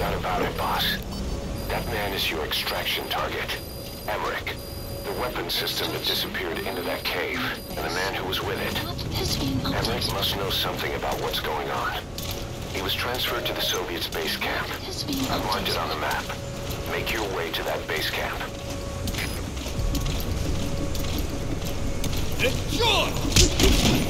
doubt about it, boss. That man is your extraction target. Emmerich. The weapon system that disappeared into that cave, and the man who was with it. Emmerich must know something about what's going on. He was transferred to the Soviet space camp. I've marked it on the map. Make your way to that base camp. Enjoy!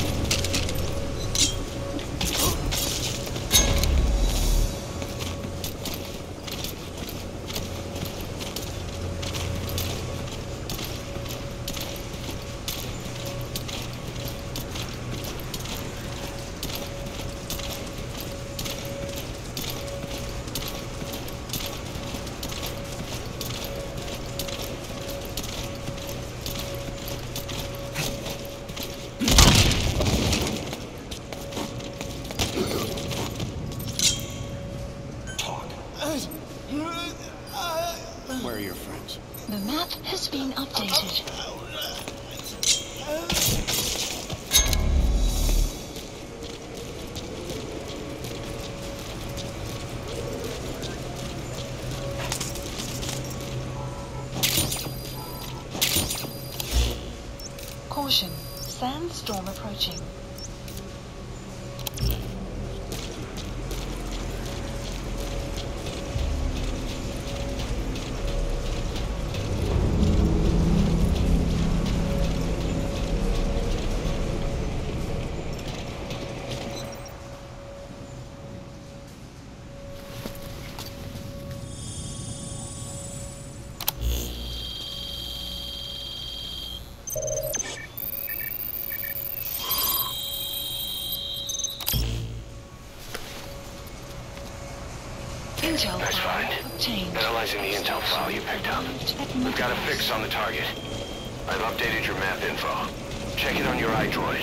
Where are your friends? The map has been updated. Caution, sandstorm approaching. Nice find. Analyzing the intel file you picked up. We've got a fix on the target. I've updated your map info. Check it on your iDroid.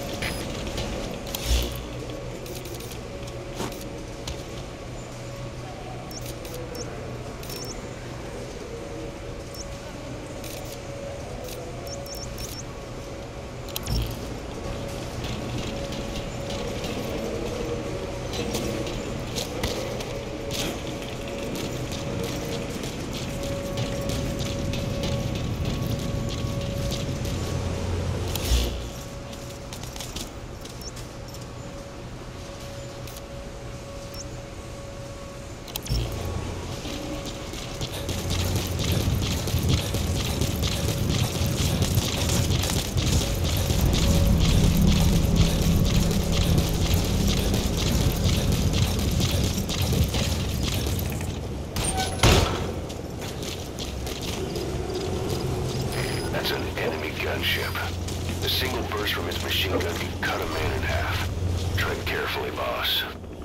That's an enemy gunship. A single burst from its machine gun can cut a man in half. Tread carefully, boss.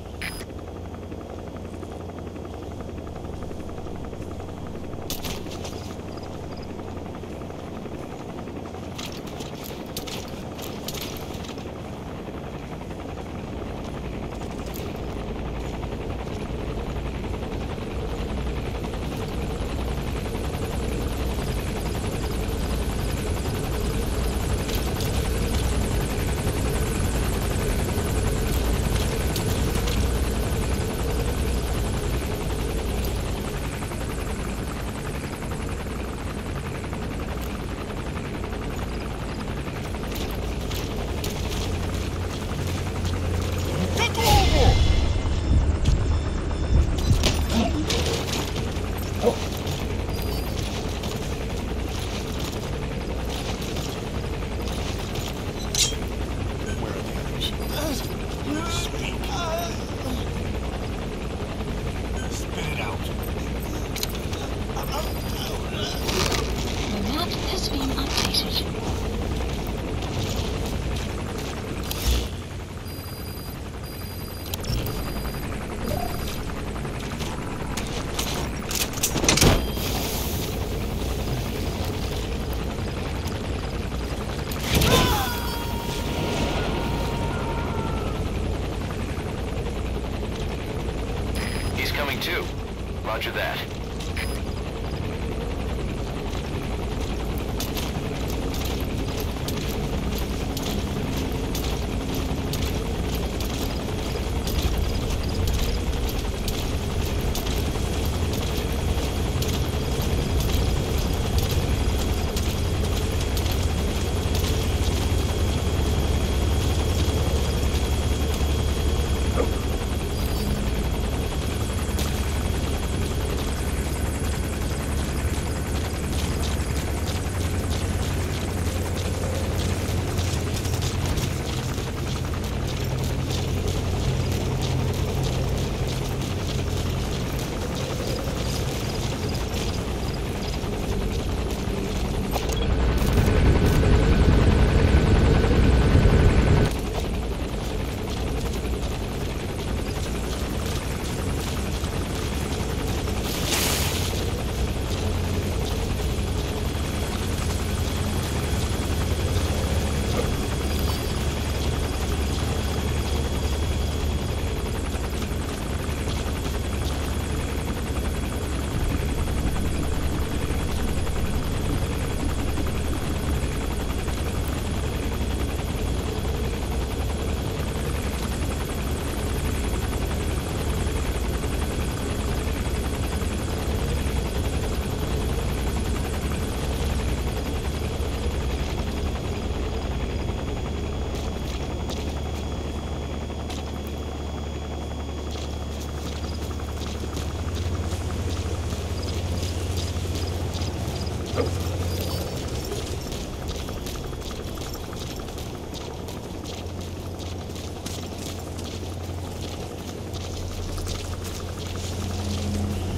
Too. Roger that.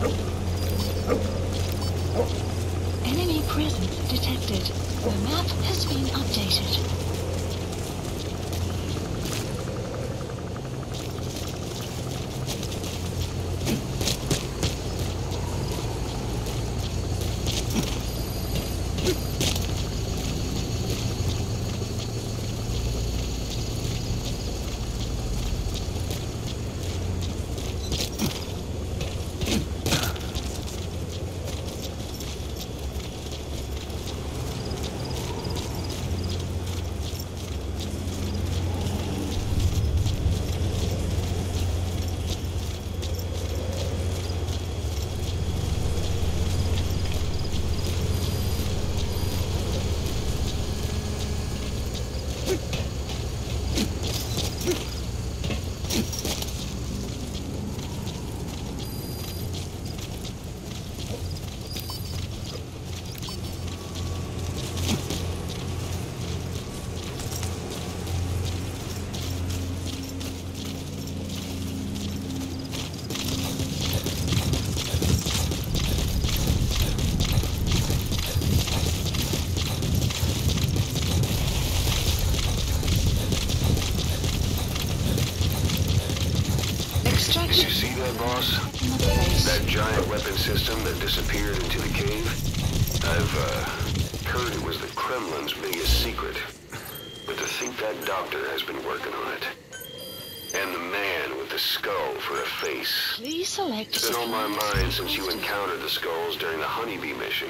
Enemy presence detected. The map has been updated. Did you see that, boss? That giant weapon system that disappeared into the cave? I've heard it was the Kremlin's biggest secret. But to think that doctor has been working on it. And the man with the skull for a face. Please select. It's been on my mind since you encountered the skulls during the Honeybee mission.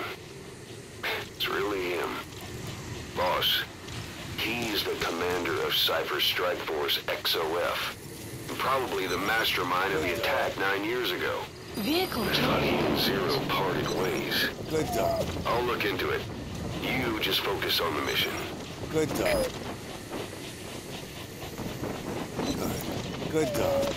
It's really him. Boss, he's the commander of Cipher Strike Force XOF. Probably the mastermind of the attack 9 years ago. Vehicle I thought he and Zero parted ways. Good dog. I'll look into it. You just focus on the mission. Good dog. Good. Good dog.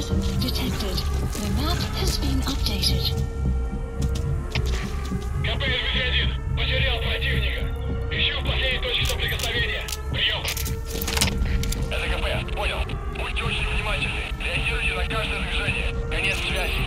presence detected. The map has been updated. КП-1, потерял противника. Ищу последней точки соприкосновения. Прием. Это КП, понял. Будьте очень внимательны. Реагируйте на каждое движение. Конец связи.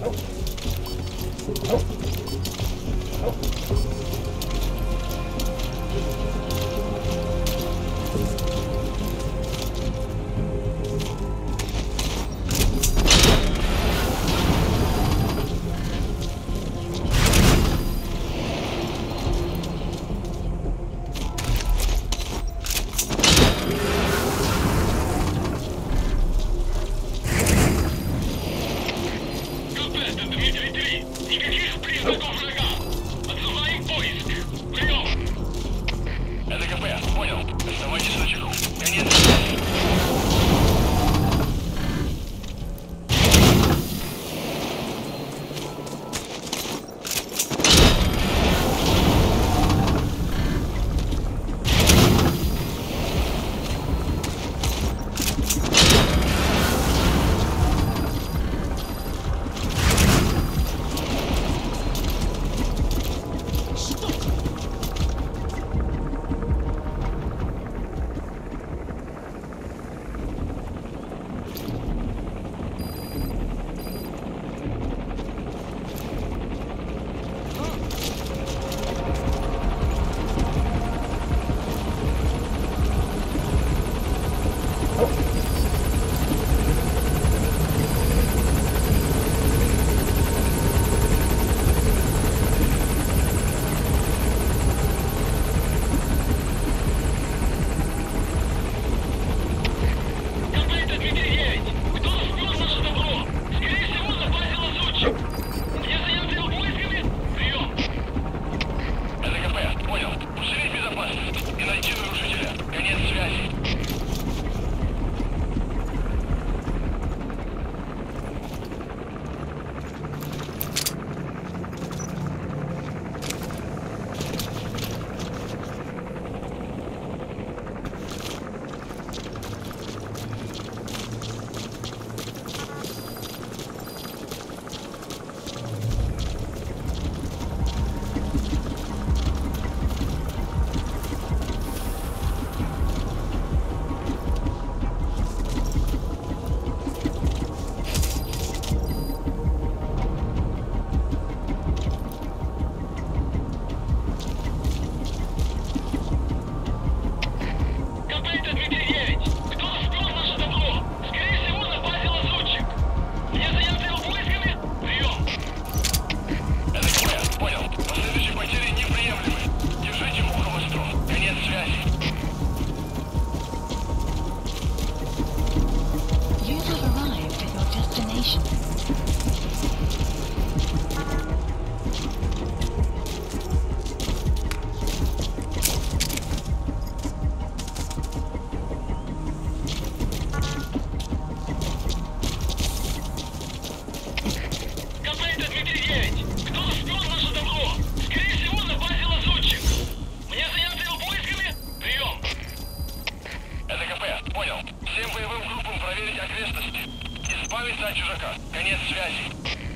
Избавиться от чужака. Конец связи.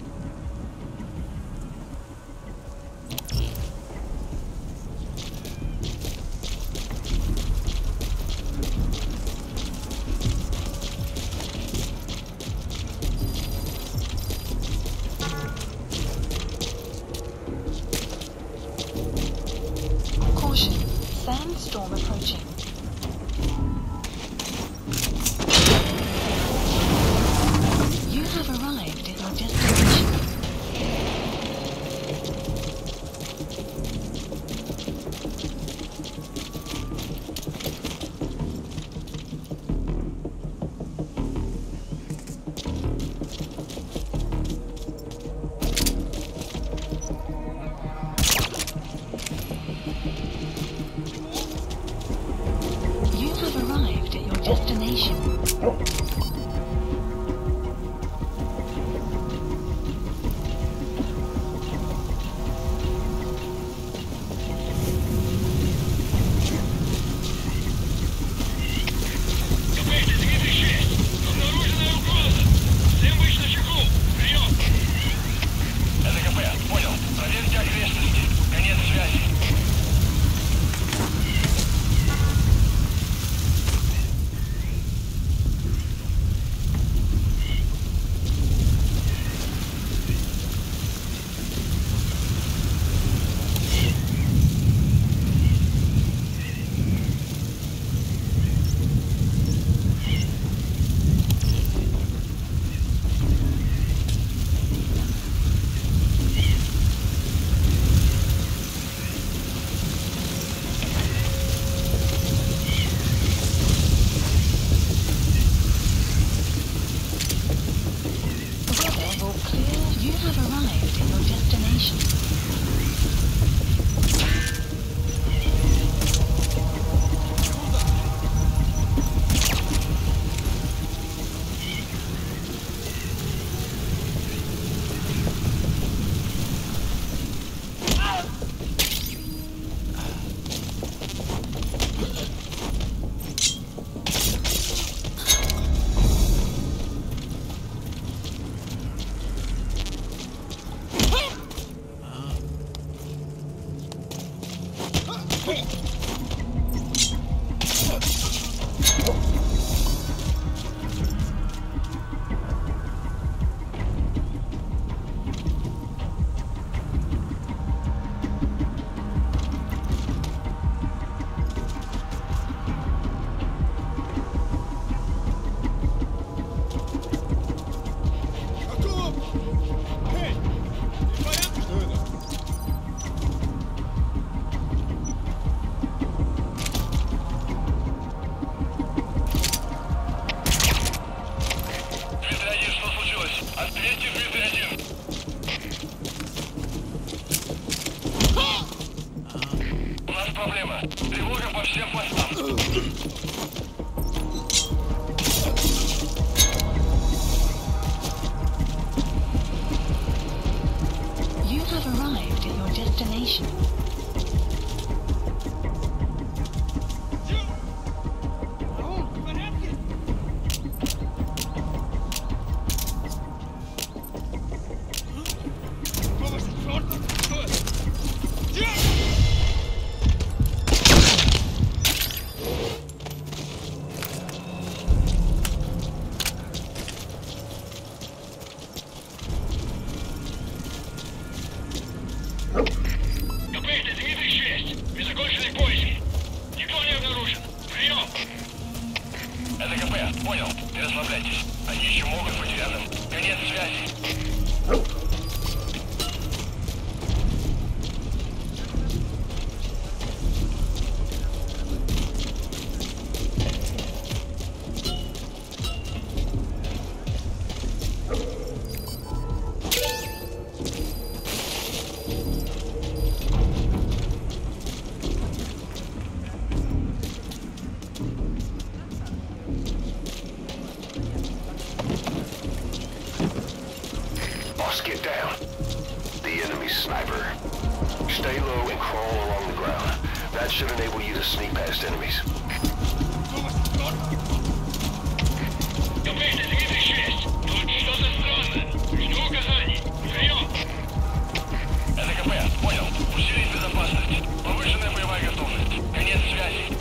Caution. Sandstorm approaching. You have arrived at your destination. destination. Get down. The enemy's sniper. Stay low and crawl along the ground. That should enable you to sneak past enemies. Капитан, Дмитрий 6. Тут что-то странное. Жду указаний. Прием. Это КП. Понял. Усилить безопасность. Повышенная боевая готовность. Конец связи.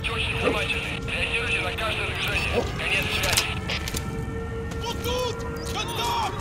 Будьте очень внимательны. Реагируйте на каждое движение. Конец связи. Вот тут! Контакт!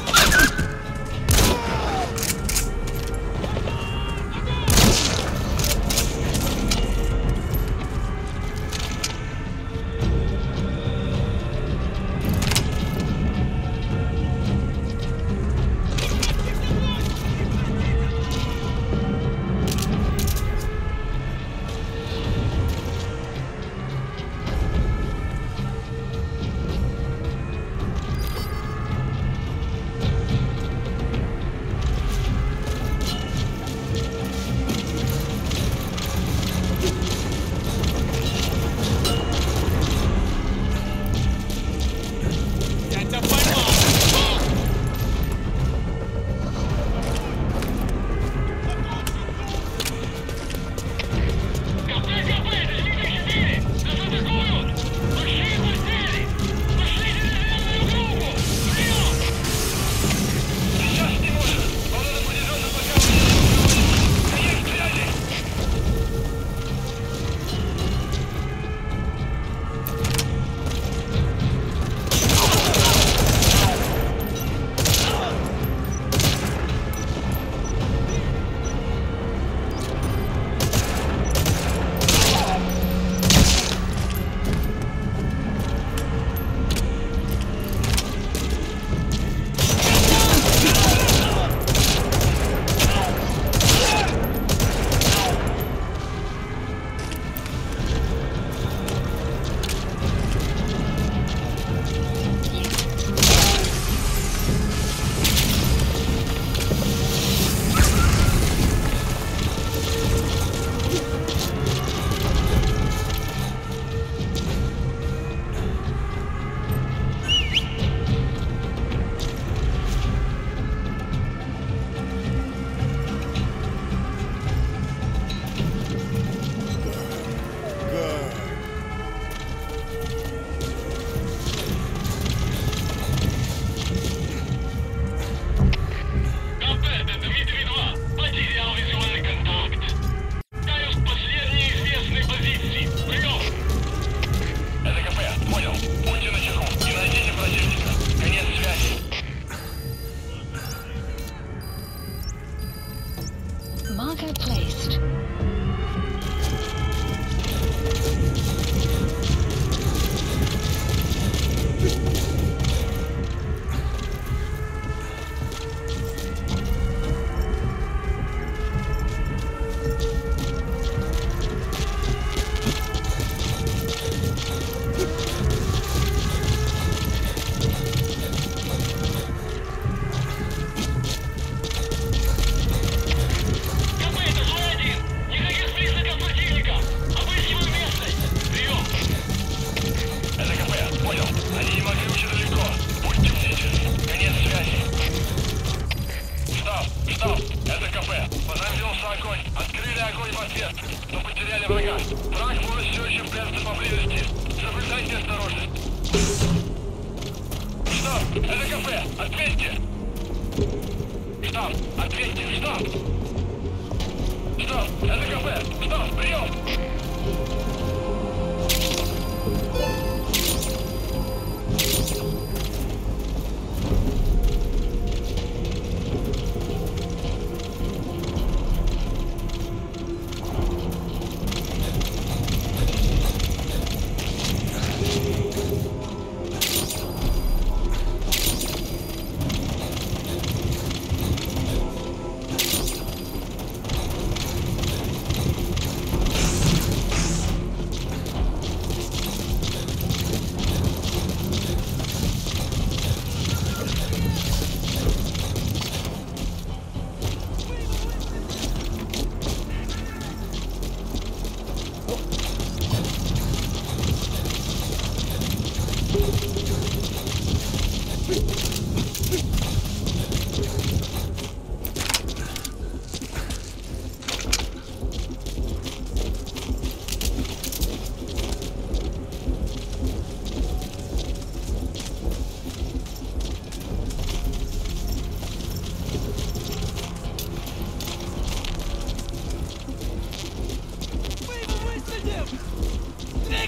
Marker placed.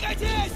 Двигайтесь!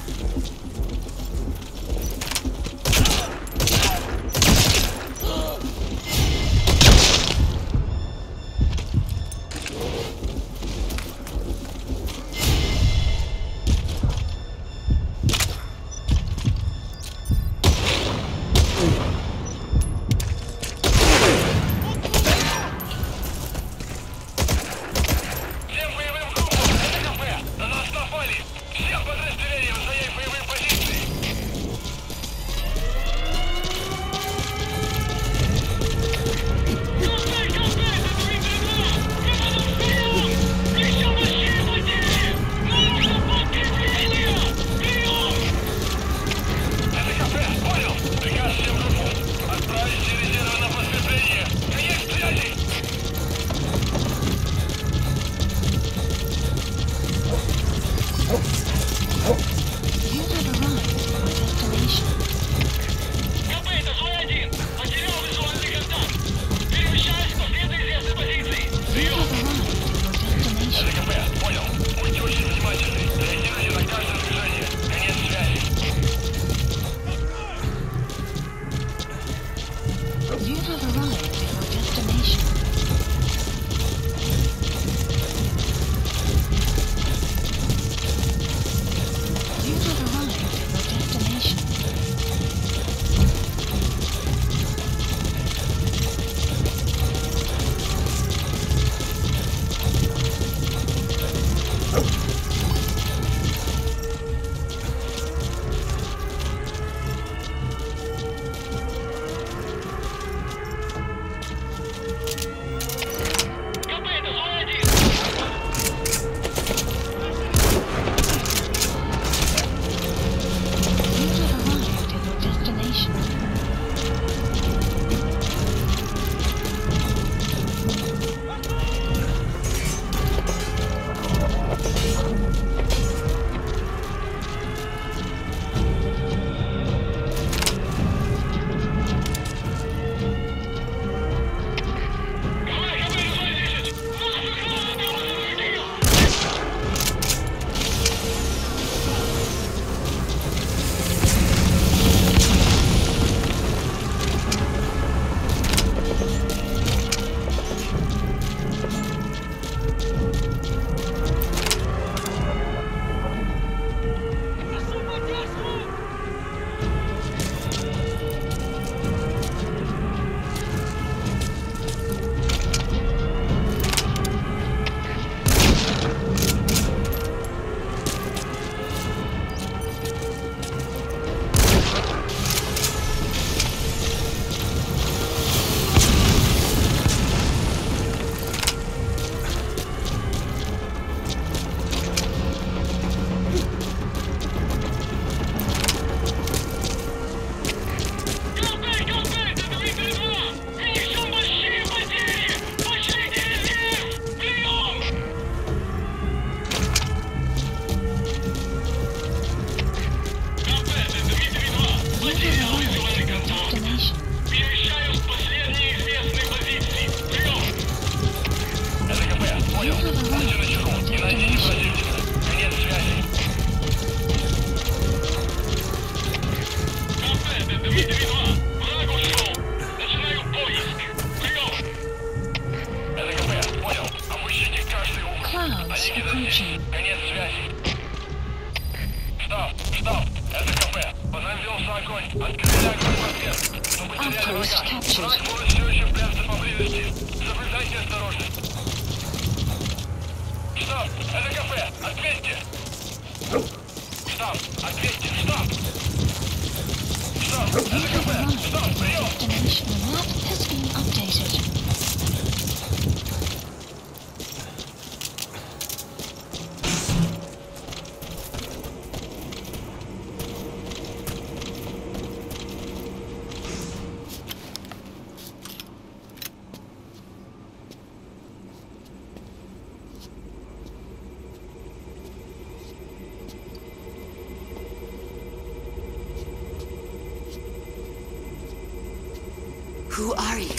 Who are you?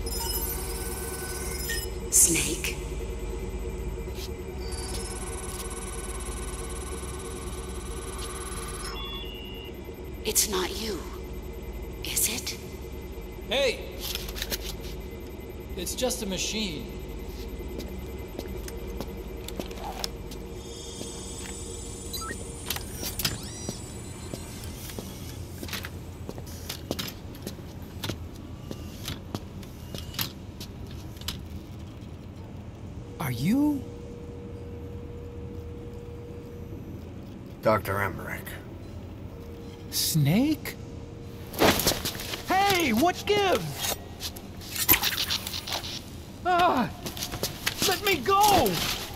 Snake? It's not you, is it? Hey! It's just a machine. Are you? Dr. Emmerich. Snake? Hey, what gives? Ah! Let me go!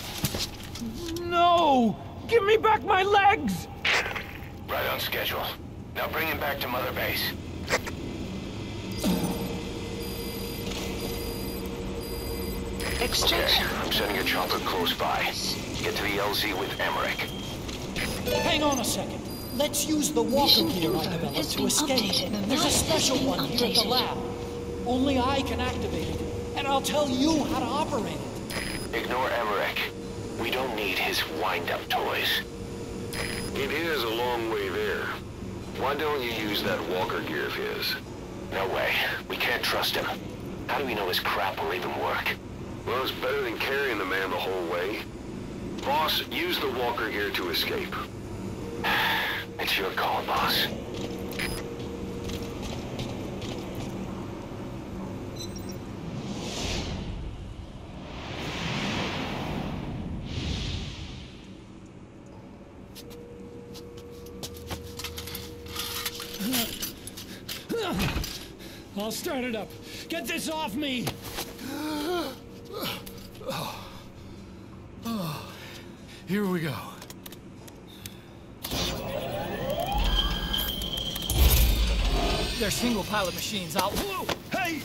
No! Give me back my legs! Right on schedule. Now bring him back to Mother Base. Extraction. Okay, I'm sending a chopper close by. Get to the LZ with Emmerich. Hang on a second. Let's use the walker Mission gear I info developed has to been escape. updated. The There's a map special has been one here at the updated. lab. Only I can activate it, and I'll tell you how to operate it. Ignore Emmerich. We don't need his wind-up toys. It is a long way there. Why don't you use that walker gear of his? No way. We can't trust him. How do we know his crap will even work? Well, it's better than carrying the man the whole way. Boss, use the walker gear to escape. It's your call, boss. I'll start it up. Get this off me! Here we go. They're single pilot machines. Whoa! Hey!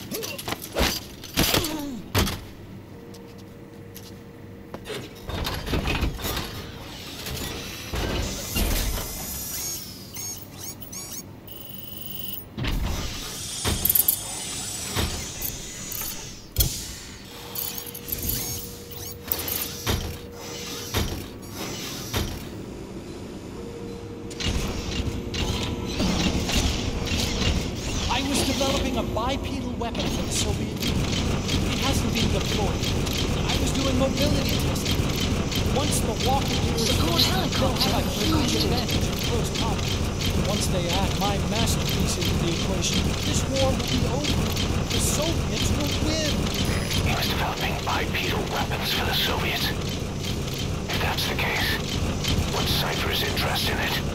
Developing a bipedal weapon for the Soviet Union. It hasn't been deployed. I was doing mobility testing. Once the walker gear is Support finished, they'll helicopter have a huge requested. advantage in close combat. Once they add my masterpiece into the equation, this war will be over. The Soviets will win. He was developing bipedal weapons for the Soviets. If that's the case, what's Cipher's interest in it?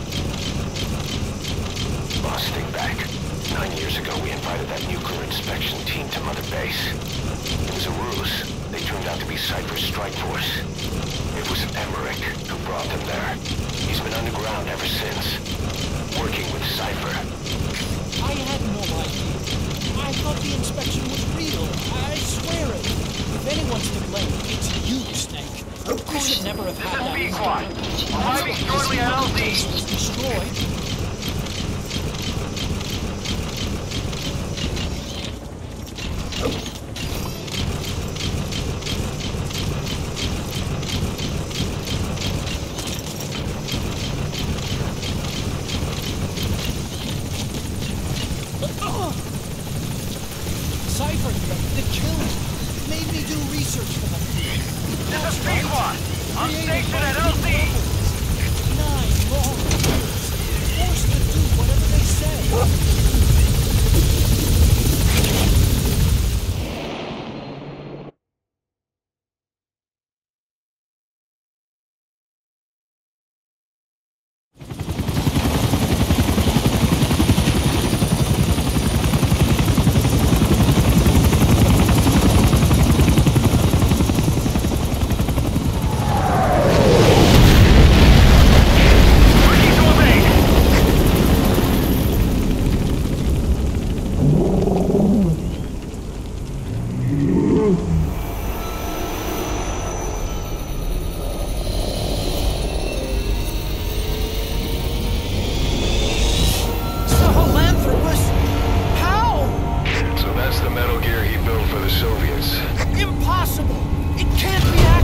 Boss, think back. 9 years ago, we invited that nuclear inspection team to Mother Base. It was a ruse. They turned out to be Cipher's strike force. It was Emmerich who brought them there. He's been underground ever since, working with Cipher. I had no idea. I thought the inspection was real. I swear it. If anyone's to blame, it's you, Snake. You should never have had that. Be quiet. Arriving shortly at LZ. Was destroyed. Cipher threatened to kill me. Made me do research for them. This is P1. On station at LZ. 9 long years. Forced to do whatever they say.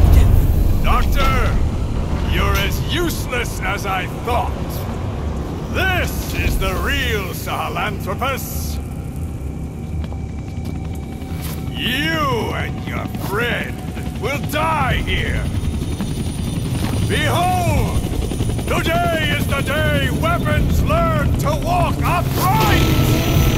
As I thought. This is the real Sahelanthropus. You and your friend will die here. Behold! Today is the day weapons learn to walk upright!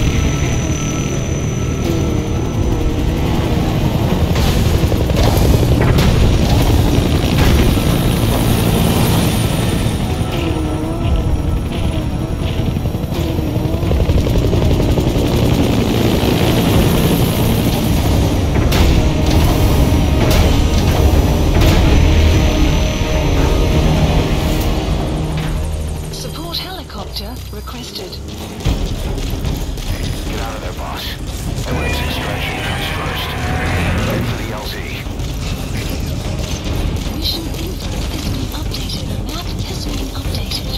Requested. Get out of there, boss. Emmerich extraction comes first. Wait for the LZ. Mission info has been updated. Map has been updated.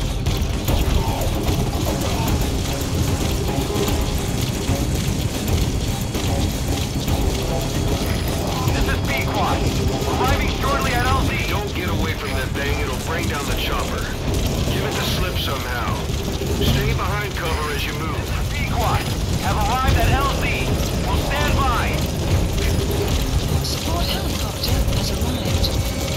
This is P-Quad. Arriving shortly at LZ. Don't get away from that thing, it'll bring down the chopper. Give it the slip somehow. Stay behind cover as you move. P-Quad have arrived at LZ. We'll stand by. Support helicopter has arrived.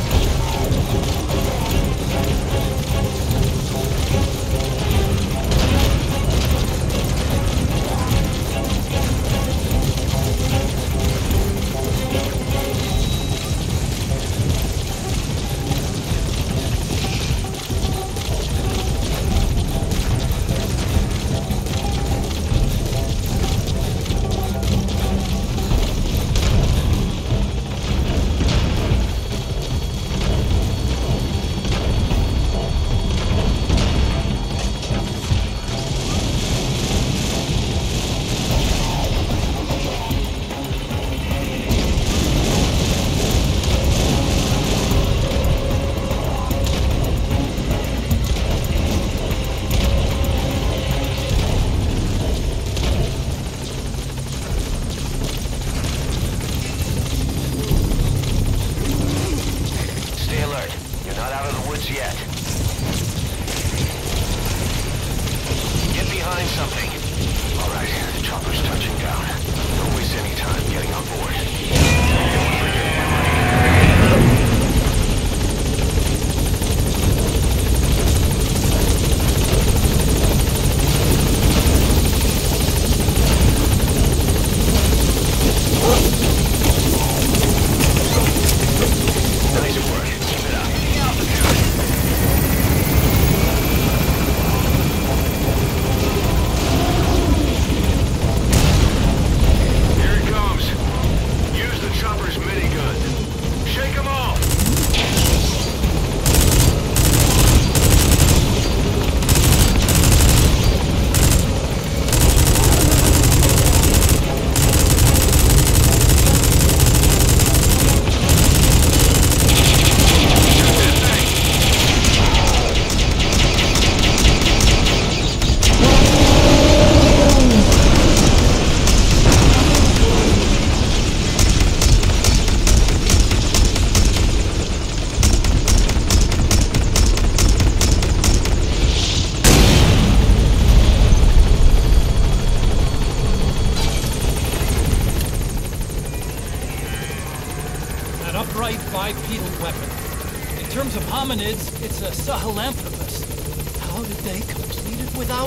Bipedal weapon. In terms of hominids, it's a Sahelanthropus. How did they complete it without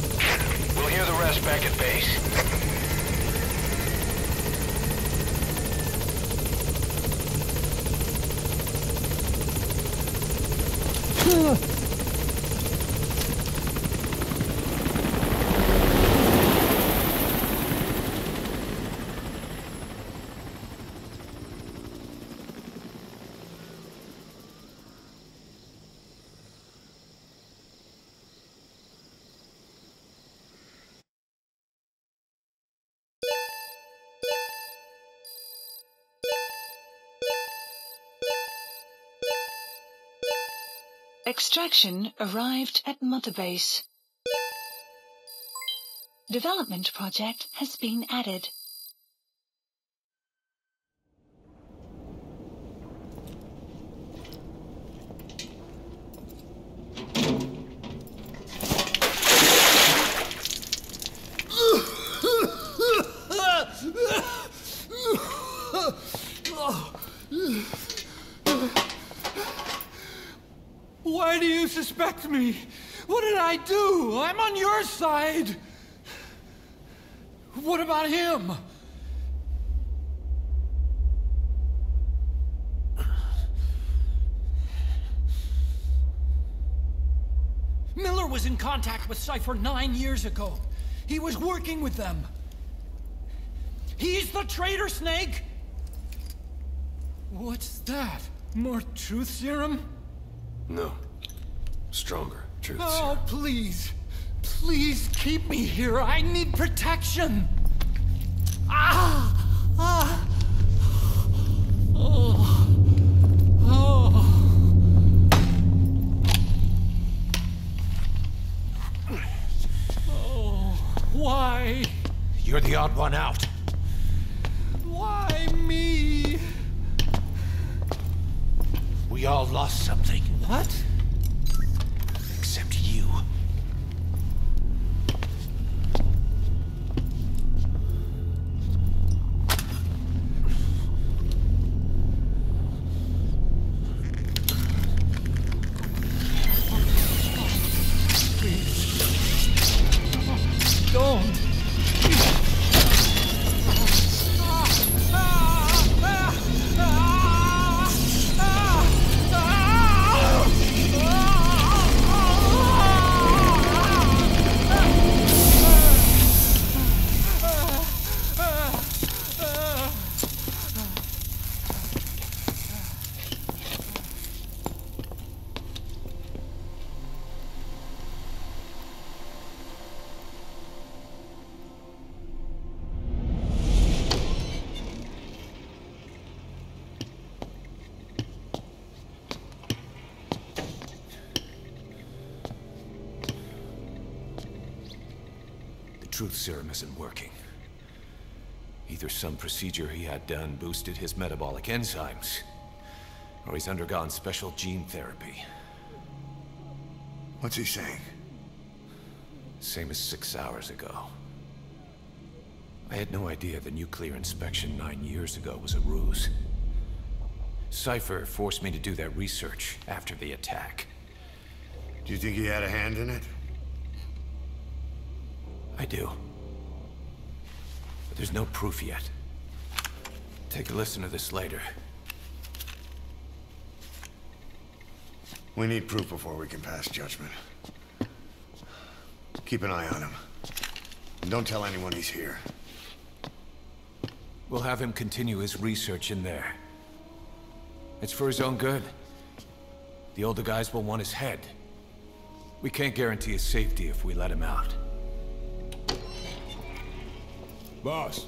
me? We'll hear the rest back at base. Extraction arrived at Mother Base. Development project has been added. you suspect me? What did I do? I'm on your side. What about him? Miller was in contact with Cipher 9 years ago. He was working with them. He's the traitor, Snake! What's that? More truth serum? No. Stronger truth serum. Oh, please. Please keep me here. I need protection. Ah! Ah! Oh. Oh. Oh. Why? You're the odd one out. Why me? We all lost something. What? Except you. Please. Don't. Truth serum isn't working. Either some procedure he had done boosted his metabolic enzymes, or he's undergone special gene therapy. What's he saying? Same as 6 hours ago. I had no idea the nuclear inspection 9 years ago was a ruse. Cipher forced me to do that research after the attack. Do you think he had a hand in it? I do. But there's no proof yet. Take a listen to this later. We need proof before we can pass judgment. Keep an eye on him. And don't tell anyone he's here. We'll have him continue his research in there. It's for his own good. The older guys will want his head. We can't guarantee his safety if we let him out. Boss.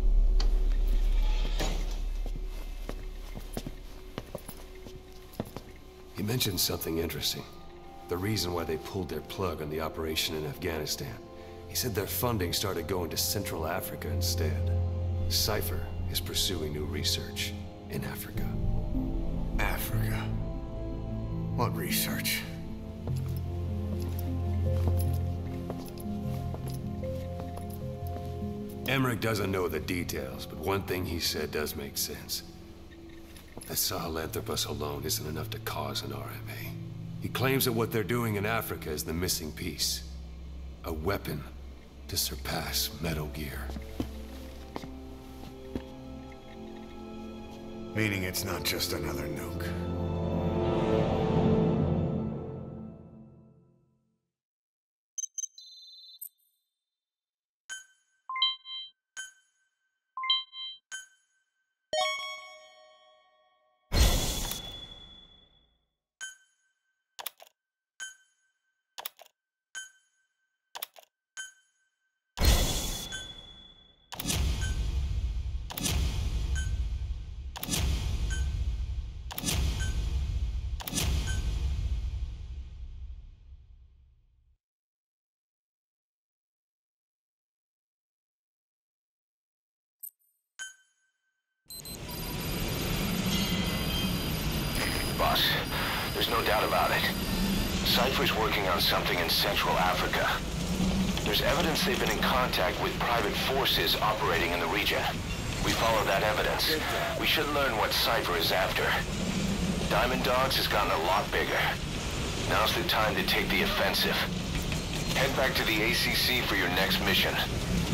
He mentioned something interesting. The reason why they pulled their plug on the operation in Afghanistan. He said their funding started going to Central Africa instead. Cipher is pursuing new research in Africa. Africa? What research? Emmerich doesn't know the details, but one thing he said does make sense. That Sahelanthropus alone isn't enough to cause an RMA. He claims that what they're doing in Africa is the missing piece. A weapon to surpass Metal Gear. Meaning it's not just another nuke. Boss, there's no doubt about it. Cipher's working on something in Central Africa. There's evidence they've been in contact with private forces operating in the region. We follow that evidence. We should learn what Cipher is after. Diamond Dogs has gotten a lot bigger. Now's the time to take the offensive. Head back to the ACC for your next mission.